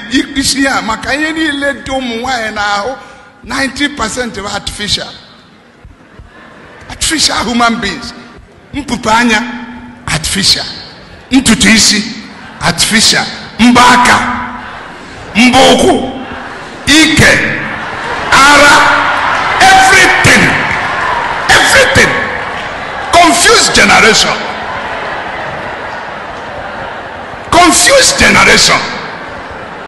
isi a maka ihe niile dị ụmụ nwaanyị n'ahụ 90% of artificial human beings. Mpupe anya artificial, ntutu isi artificial, mbọ aka, mbọ ụkwụ, ike, ara, everything. Confused generation.